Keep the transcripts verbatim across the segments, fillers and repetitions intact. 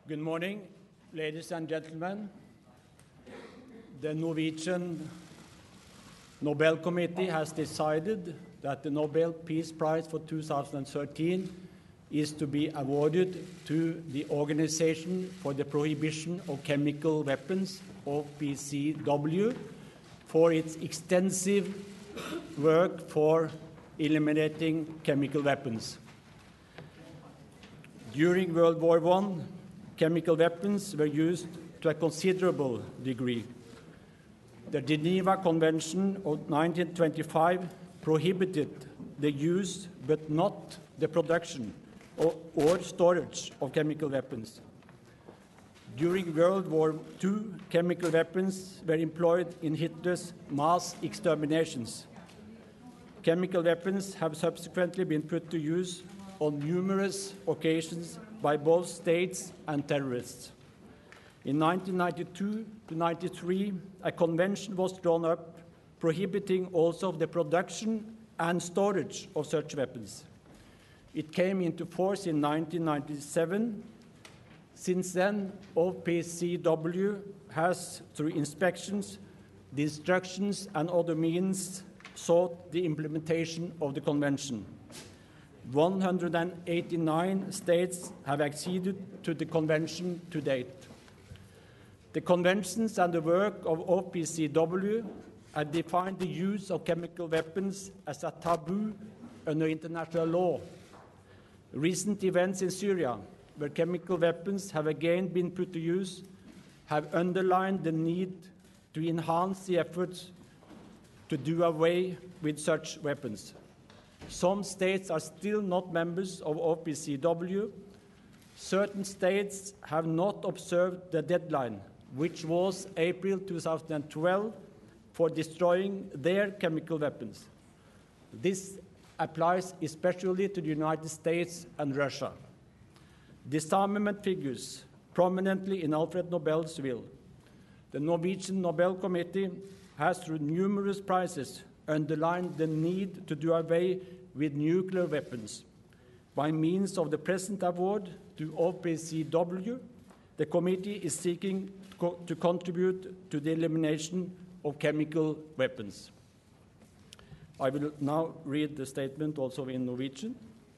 Good morning, ladies and gentlemen. The Norwegian Nobel Committee has decided that the Nobel Peace Prize for two thousand thirteen is to be awarded to the Organization for the Prohibition of Chemical Weapons, O P C W, for its extensive work for eliminating chemical weapons. During World War One, chemical weapons were used to a considerable degree. The Geneva Convention of nineteen twenty-five prohibited the use but not the production or, or storage of chemical weapons. During World War Two, chemical weapons were employed in Hitler's mass exterminations. Chemical weapons have subsequently been put to use on numerous occasions by both states and terrorists. In nineteen ninety-two to ninety-three, a convention was drawn up prohibiting also the production and storage of such weapons. It came into force in nineteen ninety-seven. Since then, O P C W has, through inspections, the instructions and other means, sought the implementation of the convention. one hundred eighty-nine states have acceded to the convention to date. The conventions and the work of O P C W have defined the use of chemical weapons as a taboo under international law. Recent events in Syria, where chemical weapons have again been put to use, have underlined the need to enhance the efforts to do away with such weapons. Some states are still not members of O P C W. Certain states have not observed the deadline, which was April two thousand twelve, for destroying their chemical weapons. This applies especially to the United States and Russia. Disarmament figures prominently in Alfred Nobel's will. The Norwegian Nobel Committee has, through numerous prizes, underlined the need to do away with nuclear weapons. By means of the present award to O P C W, the committee is seeking co- to contribute to the elimination of chemical weapons. I will now read the statement also in Norwegian.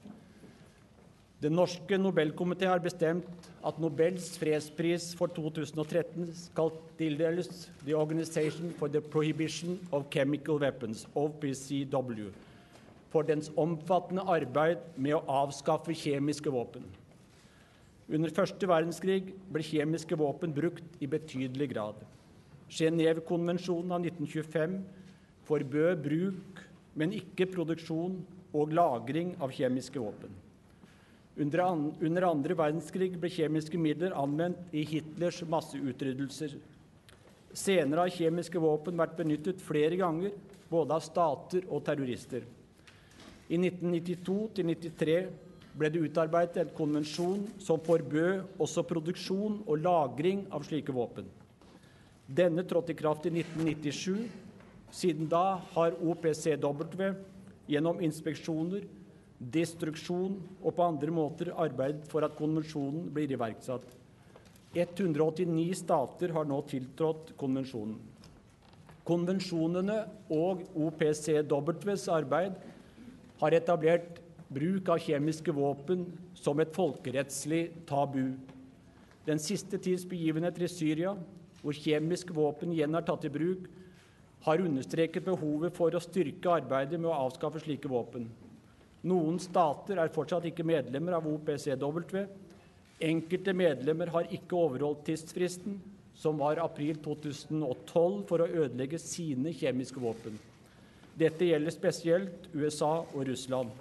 Den norske Nobelkomité har bestemt at Nobels fredspris for to thousand thirteen skal tildeles The Organization for the Prohibition of Chemical Weapons, O P C W, for dens omfattende arbeid med å avskaffe kjemiske våpen. Under første verdenskrig ble kjemiske våpen brukt i betydelig grad. Genève-konvensjonen av nitten tjuefem forbød bruk, men ikke produksjon og lagring av kjemiske våpen. Under, an, under andre verdenskrig ble kjemiske midler anvendt i Hitlers masseutryddelser. Senere har kjemiske våpen vært benyttet flere ganger, både av stater og terrorister. I nitten nittito til nittitre ble det utarbeidet en konvensjon som forbød også produksjon og lagring av slike våpen. Denne trådte i kraft i nitten nittisju. Siden da har O P C W gjennom inspeksjoner, destruksjon og på andre måter arbeidet for at konvensjonen blir iverksatt. one hundre åttini stater har nå tiltrådt konvensjonen. Konvensjonene og O P C W's arbeid har etablert bruk av kjemiske våpen som et folkerettslig tabu. Den siste tids begivenheter i Syria, hvor kjemiske våpen igjen er tatt i bruk, har understreket behovet for å styrke arbeidet med å avskaffe slike våpen. Noen stater er fortsatt ikke medlemmer av O P C W. Enkelte medlemmer har ikke overholdt tidsfristen, som var april to tusen tolv, for å ødelegge sine kjemiske våpen. Dette gjelder spesielt U S A og Russland.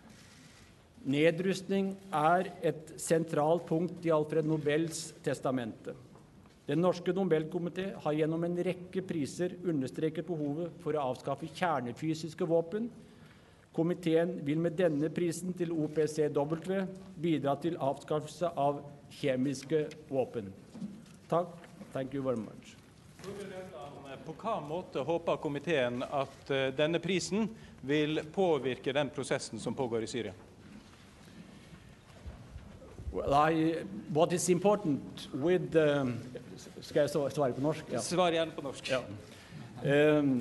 Nedrustning er et sentralt punkt i Alfred Nobels testamente. Den norske Nobelkomité har gjennom en rekke priser understreket behovet for å avskaffe kjernefysiske våpen. Komiteen vil med denne prisen til O P C W bidra til avskaffelse av kjemiske våpen. Takk. Thank you very much. På hva måte håper komiteen at denne prisen vil påvirke den prosessen som pågår i Syria? Well, I, what is important with um, Skal jeg svare på norsk? Ja. Svar gjerne på norsk. Ja. Um,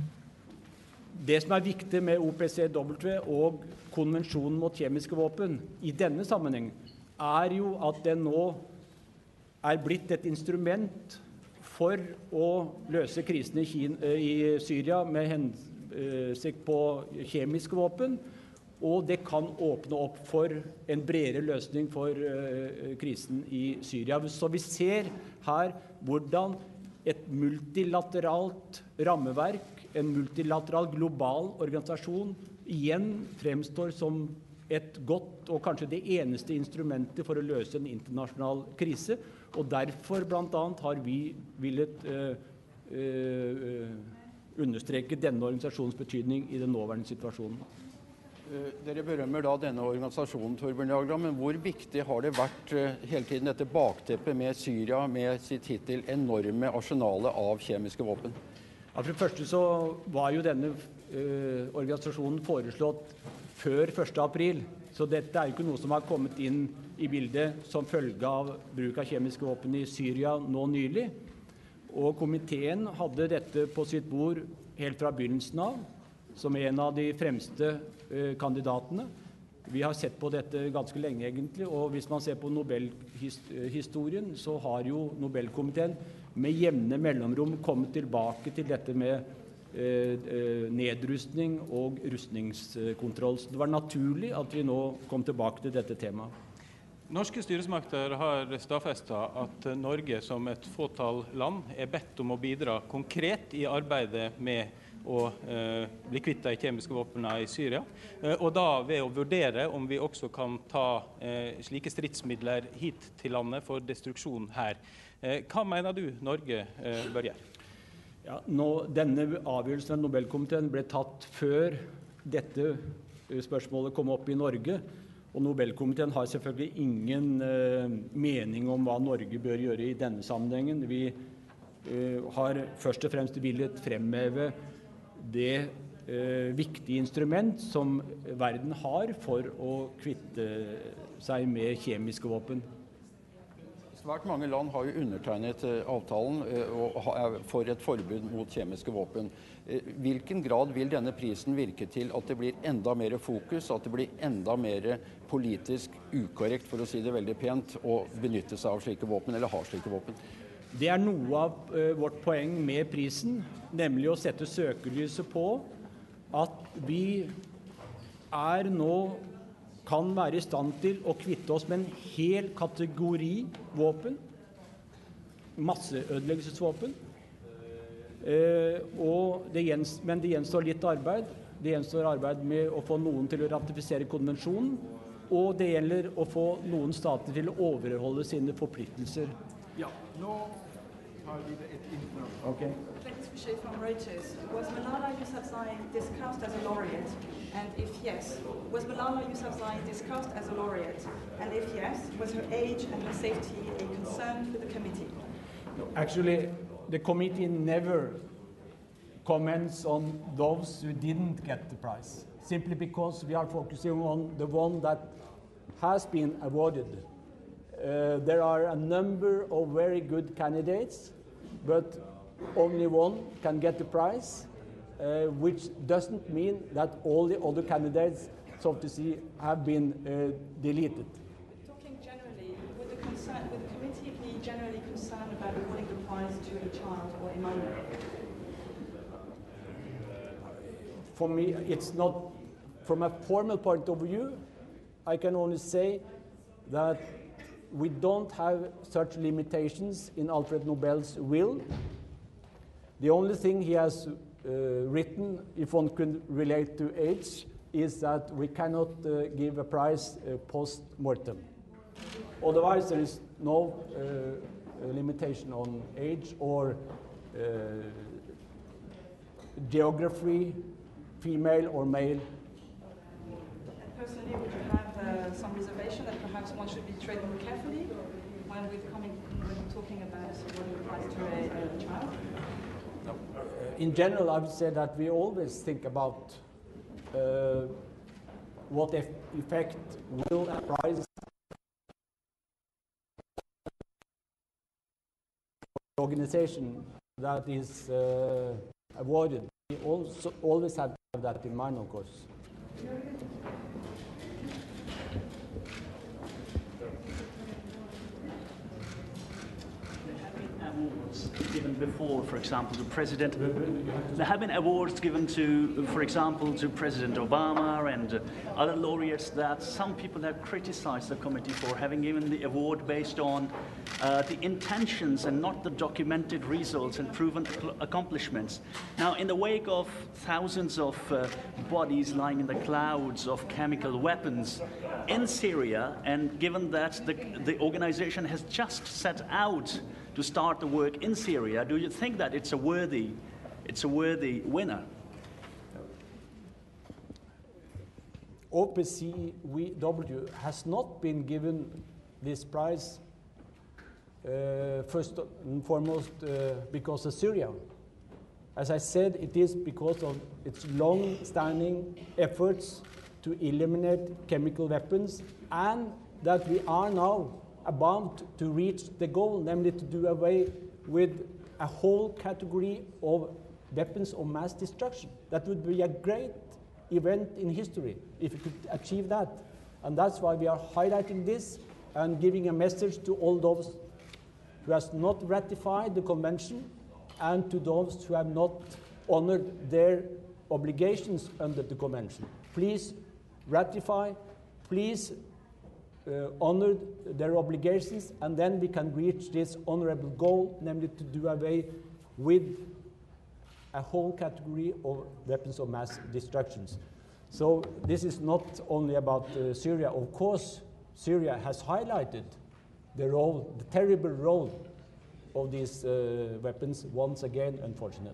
det som er viktig med O P C W og konvensjonen mot kjemiske våpen i denne sammenheng, er jo at det nå er blitt et instrument for å løse krisen i, Kina, i Syria med hensikt på kjemiske våpen, og det kan åpne opp for en bredere løsning for uh, krisen i Syria. Så vi ser her hvordan et multilateralt rammeverk, en multilateral global organisasjon, igjen fremstår som et godt og kanskje det eneste instrumentet for å løse en internasjonal krise. Og derfor blant annet har vi villet uh, uh, understreke denne organisasjonens betydning i den nåværende situasjonen. Uh, dere berømmer da denne organisasjonen, Torbjørn Jagland, men hvor viktig har det vært uh, hele tiden dette bakteppet med Syria, med sitt hittil enorme arsenalet av kjemiske våpen? Ja, for det første så var jo denne uh, organisasjonen foreslått før første april, så dette er jo ikke noe som har kommet inn i bildet som følge av bruk av kjemiske våpen i Syria nå nylig. Og komiteen hadde dette på sitt bord helt fra begynnelsen av, som en av de fremste uh, kandidatene. Vi har sett på dette ganske lenge egentlig, og hvis man ser på Nobelhistorien, så har jo Nobelkomiteen med jevne mellomrom kommet tilbake til dette med eh, nedrustning og rustningskontroll. Så det var naturlig at vi nå kom tilbake til dette temaet. Norske styresmakter har stadfestet at Norge som et fåtall land er bedt om å bidra konkret i arbeidet med å eh, bli kvitt de kjemiske våpnene i Syria, eh, og da ved å vurdere om vi også kan ta eh, slike stridsmidler hit til landet for destruksjon her. Eh, hva mener du Norge eh, bør gjøre? Ja, nå, denne avgjørelsen av Nobelkomiteen ble tatt før dette spørsmålet kom opp i Norge, og Nobelkomiteen har selvfølgelig ingen eh, mening om hva Norge bør gjøre i denne sammenhengen. Vi eh, har først og fremst villet fremheve det eh, viktige instrument som verden har for å kvitte seg med kjemiske våpen. Svært mange land har jo undertegnet eh, avtalen eh, og er for et forbud mot kjemiske våpen. Eh, hvilken grad vil denne prisen virke til at det blir enda mer fokus, at det blir enda mer politisk ukorrekt, for å si det veldig pent, å benytte seg av slike våpen, eller ha slike våpen? Det er noe av uh, vårt poeng med prisen, nemlig å sette søkelyset på at vi er nå kan være i stand til å kvitte oss med en hel kategori våpen, masseødeleggelsesvåpen, uh, og det gjenstår, men det gjenstår litt arbeid. Det gjenstår arbeid med å få noen til å ratifisere konvensjonen, og det gjelder å få noen stater til å overholde sine forpliktelser. Ja, nå har vi et innslag. Okay. From Reuters. Was Malala Yousafzai discussed as a laureate? And if yes, was Malala Yousafzai discussed as a laureate? And if yes, was her age and her safety a concern for the committee? No, actually, the committee never comments on those who didn't get the prize, simply because we are focusing on the one that has been awarded. Uh, there are a number of very good candidates, but only one can get the prize, uh, which doesn't mean that all the other candidates, so to say, have been uh, deleted. Talking generally, would the, concern, would the committee be generally concerned about awarding the prize to a child or a minor? For me, it's not, from a formal point of view, I can only say that we don't have such limitations in Alfred Nobel's will. The only thing he has uh, written, if one could relate to age, is that we cannot uh, give a prize uh, post-mortem. Otherwise, there is no uh, limitation on age or uh, geography, female or male. Personally, would you have uh, some reservation that perhaps one should be treated more carefully when we're coming, when we're talking about awarding the prize to a, a child? No. Uh, in general, I would say that we always think about uh, what eff effect will a prize organization that is uh, avoided. We also always have that in mind, of course. Awards given before, for example, to President. There have been awards given to, for example, to President Obama and uh, other laureates that some people have criticized the committee for having given the award based on uh, the intentions and not the documented results and proven accomplishments. Now, in the wake of thousands of uh, bodies lying in the clouds of chemical weapons in Syria, and given that the, the organization has just set out to start the work in Syria, do you think that it's a worthy, it's a worthy winner? O P C W has not been given this prize uh, first and foremost uh, because of Syria. As I said, it is because of its long-standing efforts to eliminate chemical weapons, and that we are now about to reach the goal, namely to do away with a whole category of weapons of mass destruction. That would be a great event in history if we could achieve that. And that's why we are highlighting this and giving a message to all those who have not ratified the convention and to those who have not honored their obligations under the convention. Please ratify, please Uh, honor their obligations, and then we can reach this honorable goal, namely to do away with a whole category of weapons of mass destructions. So this is not only about uh, Syria. Of course, Syria has highlighted the role, the terrible role of these uh, weapons once again, unfortunately.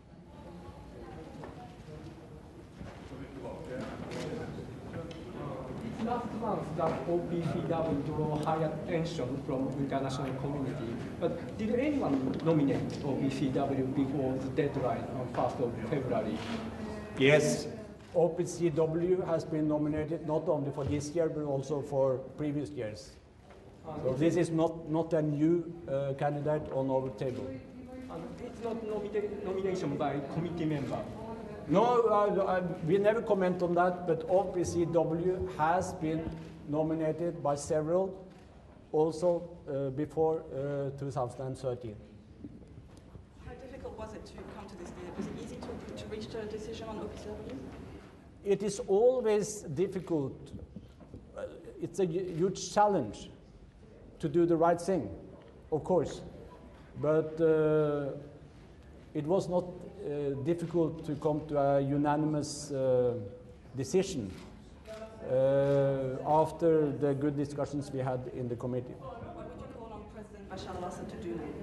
Last month, that O P C W drew high attention from the international community. But did anyone nominate O P C W before the deadline on first of February? Yes, O P C W has been nominated not only for this year, but also for previous years. So this is not, not a new uh, candidate on our table. And it's not nomina nomination by committee member. No, uh, uh, we never comment on that, but O P C W has been nominated by several also uh, before uh, two thousand thirteen. How difficult was it to come to this deal? Was it easy to, to reach a decision on O P C W? It is always difficult. Uh, it's a huge challenge to do the right thing, of course, but uh, it was not uh, difficult to come to a unanimous uh, decision uh, after the good discussions we had in the committee. What would you call on President Bashar al-Assad to do now?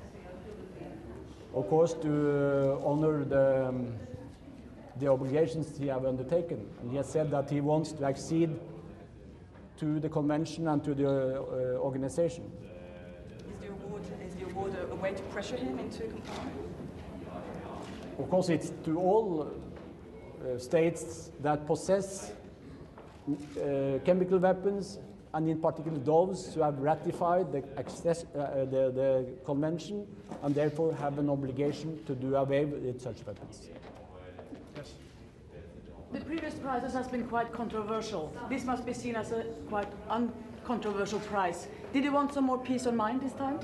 Of course, to uh, honor the, um, the obligations he has undertaken. And he has said that he wants to accede to the convention and to the uh, organization. Is the award, is the award a, a way to pressure him into complying? Of course, it's to all uh, states that possess uh, chemical weapons, and in particular those who have ratified the, access, uh, the, the convention and therefore have an obligation to do away with such weapons. Yes. The previous prizes has been quite controversial. This must be seen as a quite uncontroversial prize. Did you want some more peace of mind this time?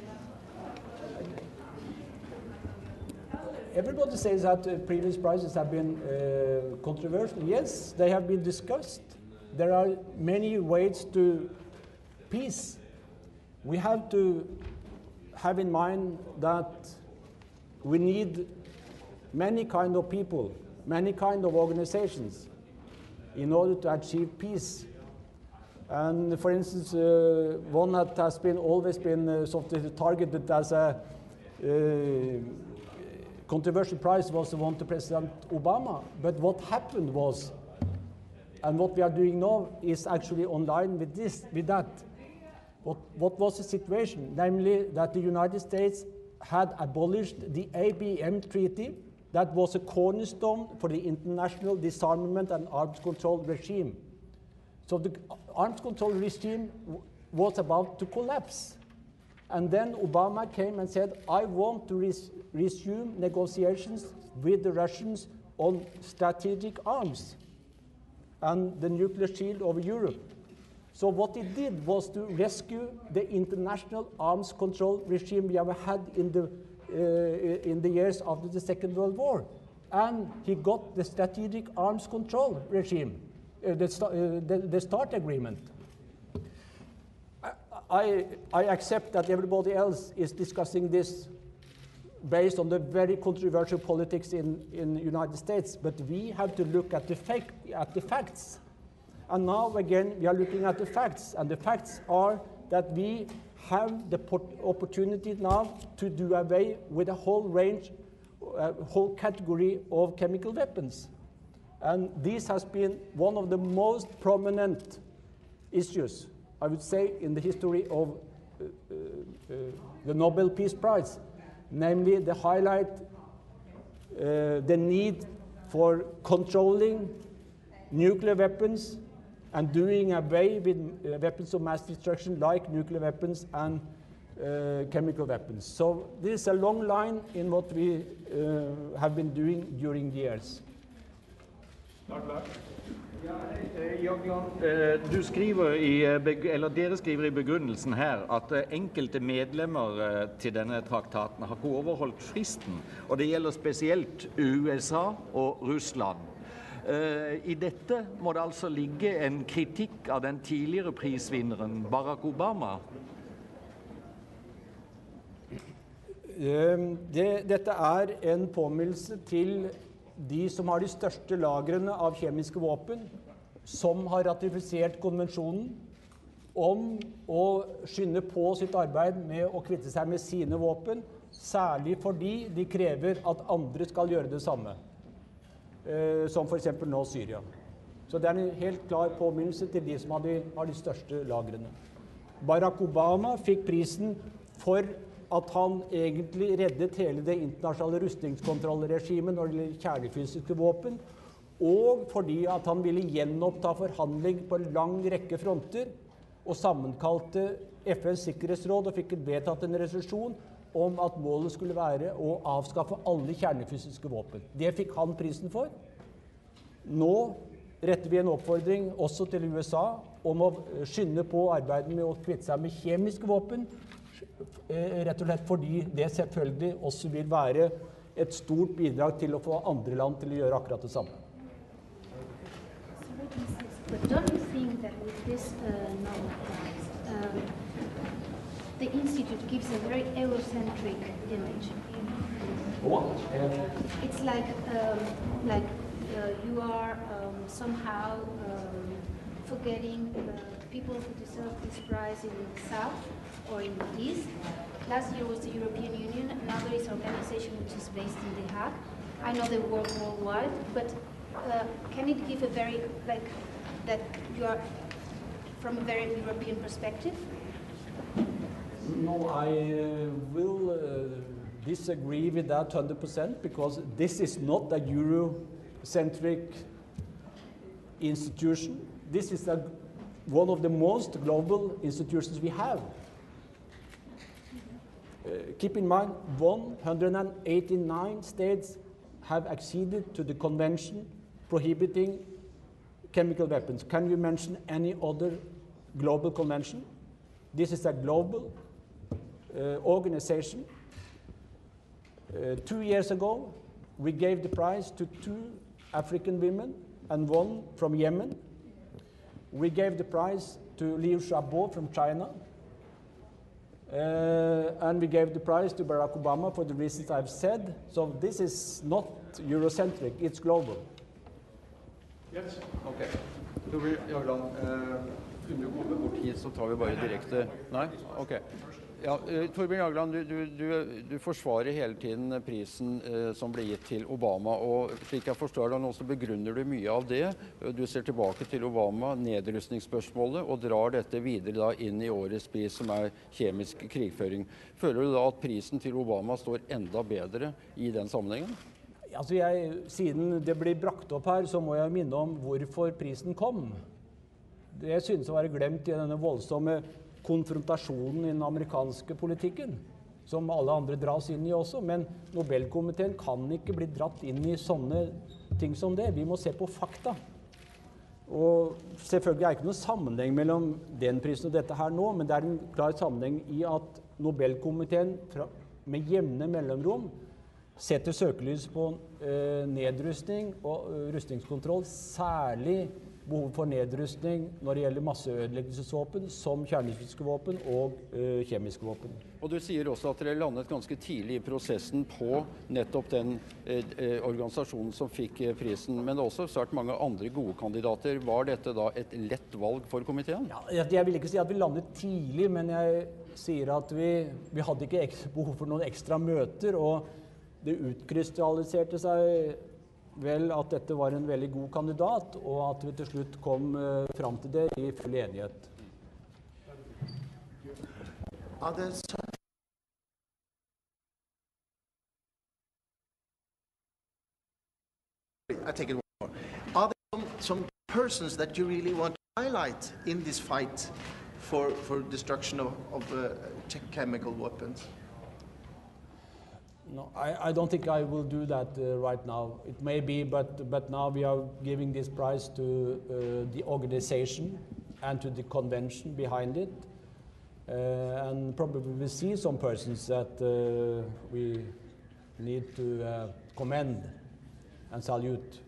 Everybody says that uh, previous prizes have been uh, controversial. Yes, they have been discussed. There are many ways to peace. We have to have in mind that we need many kind of people, many kind of organizations in order to achieve peace. And for instance, uh, one that has been always been uh, sort of targeted as a uh, controversial prize was the one to President Obama. But what happened was, and what we are doing now is actually online with this, with that. What, what was the situation? Namely, that the United States had abolished the A B M Treaty, that was a cornerstone for the international disarmament and arms control regime. So the arms control regime w was about to collapse. And then Obama came and said, I want to res resume negotiations with the Russians on strategic arms and the nuclear shield over Europe. So what he did was to rescue the international arms control regime we have had in the, uh, in the years after the Second World War. And he got the strategic arms control regime, uh, the, uh, the, the START agreement. I, I accept that everybody else is discussing this based on the very controversial politics in, in the United States, but we have to look at the, fake, at the facts. And now, again, we are looking at the facts, and the facts are that we have the opportunity now to do away with a whole range, a whole category of chemical weapons. And this has been one of the most prominent issues, I would say, in the history of uh, uh, the Nobel Peace Prize, namely the highlight, uh, the need for controlling nuclear weapons and doing away with uh, weapons of mass destruction like nuclear weapons and uh, chemical weapons. So this is a long line in what we uh, have been doing during the years. Ja, Jan, Jan, du skriver i, eller dere skriver i begrunnelsen her at enkelte medlemmer til denne traktaten har ikke overholdt fristen, og det gjelder spesielt U S A og Russland. I dette må det altså ligge en kritikk av den tidligere prisvinneren Barack Obama. Det, dette er en påminnelse til de som har de største lagrene av kjemiske våpen, som har ratifisert konvensjonen om å skynde på sitt arbeid med å kvitte seg med sine våpen, særlig fordi de krever at andre skal gjøre det samme, eh, som for eksempel nå Syria. Så det er en helt klar påminnelse til de som har de, har de største lagrene. Barack Obama fikk prisen for at han egentlig reddet hele det internasjonale rustningskontrollregimet når det gjelder kjernefysiske våpen, og fordi at han ville gjenoppta forhandling på en lang rekke fronter, og sammenkalte F N's sikkerhetsråd og fikk vedtatt en resolusjon om at målet skulle være å avskaffe alle kjernefysiske våpen. Det fikk han prisen for. Nå retter vi en oppfordring også til U S A om å skynde på arbeidet med å kvitte seg med kjemiske våpen, rett og slett fordi det selvfølgelig også vil være et stort bidrag til å få andre land til å gjøre akkurat det samme. But don't you think that with this uh, Nobel Prize, um, the Institute gives a very Eurocentric image? What? It's like, um, like uh, you are um, somehow um, forgetting uh, people who deserve this prize in the South or in the East. Last year was the European Union, now there is an organization which is based in The Hague. I know they work worldwide, but uh, can it give a very, like, that you are from a very European perspective? No, I uh, will uh, disagree with that one hundred percent, because this is not a Eurocentric institution. This is a, one of the most global institutions we have. Uh, keep in mind, one hundred eighty-nine states have acceded to the convention prohibiting chemical weapons. Can you mention any other global convention? This is a global uh, organization. Uh, two years ago, we gave the prize to two African women and one from Yemen. We gave the prize to Liu Xiaobo from China. Uh, and we gave the prize to Barack Obama for the reasons I've said. So this is not Eurocentric, it's global. Yes. Okay. Torbjørn Jagland, uh, under gode bort hit så tar vi bare direkte. Nei? Ok. Ja, uh, Torbjørn Jagland, du, du, du, du forsvarer hele tiden prisen uh, som ble gitt til Obama, og slik jeg forstår det, så begrunner du mye av det. Du ser tilbake til Obama, nedrustningsspørsmålet, og drar dette videre da inn i årets pris, som er kjemisk krigføring. Føler du da at prisen til Obama står enda bedre i den sammenhengen? Altså jeg, siden det blir brakt opp her, så må jeg minne om hvorfor prisen kom. Det synes å være glemt i denne voldsomme konfrontasjonen i den amerikanske politikken, som alle andre dras inn i også, men Nobelkomiteen kan ikke bli dratt inn i sånne ting som det. Vi må se på fakta. Og selvfølgelig er det ikke noen sammenheng mellom den prisen og dette her nå, men det er en klar sammenheng i at Nobelkomiteen fra, med jevne mellomrom setter søkelys på eh, nedrustning og uh, rustningskontroll, særlig behov for nedrustning når det gjelder masseødeleggelsesvåpen, som kjernefysiske våpen og uh, kjemiske våpen. Og du sier også at dere landet ganske tidlig i prosessen på nettopp den eh, organisasjonen som fikk eh, prisen, men det er også svært mange andre gode kandidater. Var dette da et lett valg for komiteen? Ja, jeg, jeg vil ikke si at vi landet tidlig, men jeg sier at vi, vi hadde ikke ek, behov for noen ekstra møter, og det utkrystalliserte seg vel at dette var en veldig god kandidat, og at vi til slutt kom uh, fram til det i full enighet. Are there some I take it one more. Are there some, some persons that you really want to highlight in this fight for, for destruction of, of uh, chemical weapons? No, I, I don't think I will do that uh, right now. It may be, but, but now we are giving this prize to uh, the organization and to the convention behind it. Uh, and probably we see some persons that uh, we need to uh, commend and salute.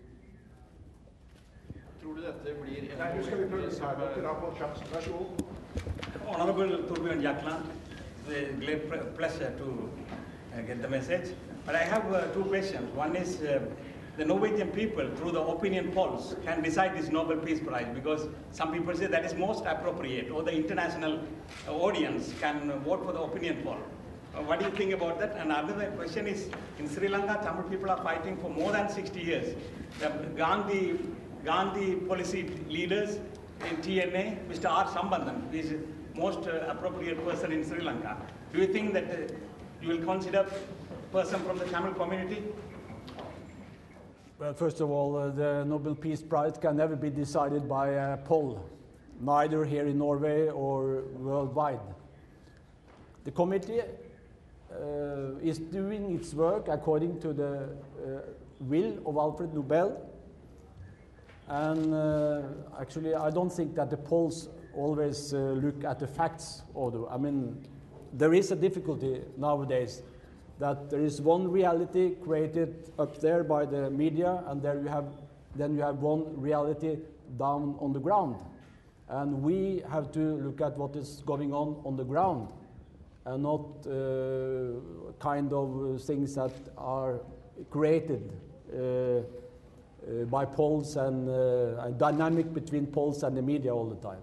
Tror du dette blir en... Nei, nå skal vi prøve å ta det på sjansen. Vær så god. Honorable Torbjørn Jagland, it's a great pleasure to Uh, get the message. But I have uh, two questions. One is uh, the Norwegian people, through the opinion polls, can decide this Nobel Peace Prize, because some people say that is most appropriate, or the international uh, audience can uh, vote for the opinion poll. Uh, what do you think about that? And another question is, in Sri Lanka, Tamil people are fighting for more than sixty years. The Gandhi, Gandhi policy leaders in T N A, Mister R. Sambandhan, is the most uh, appropriate person in Sri Lanka. Do you think that uh, you will consider a person from the Tamil community? Well, first of all, uh, the Nobel Peace Prize can never be decided by a poll, neither here in Norway or worldwide. The committee uh, is doing its work according to the uh, will of Alfred Nobel. And uh, actually, I don't think that the polls always uh, look at the facts. Although, I mean, there is a difficulty nowadays that there is one reality created up there by the media, and there you have, then you have one reality down on the ground. And we have to look at what is going on on the ground, and not uh, kind of things that are created uh, uh, by polls and uh, a dynamic between polls and the media all the time.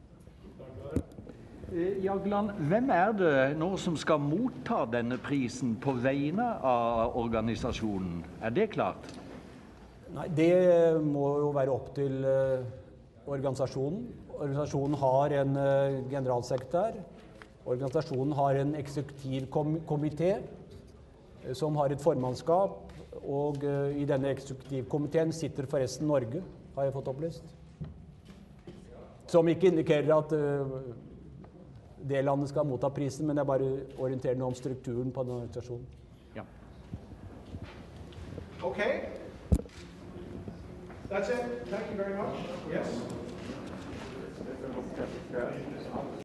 Jagland, hvem er det nå som skal motta denne prisen på vegne av organisasjonen? Er det klart? Nei, det må jo være opp til uh, organisasjonen. Organisasjonen har en uh, generalsekretær. Organisasjonen har en eksekutivkomité uh, som har et formannskap, og uh, i denne eksekutivkomiteen sitter forresten Norge, har jeg fått opplyst. Som ikke indikerer at uh, det landet skal motta prisen, men jeg bare orienterer noe om strukturen på den organisasjonen. Ja. Okay. That's it. Thank you very much. Yes.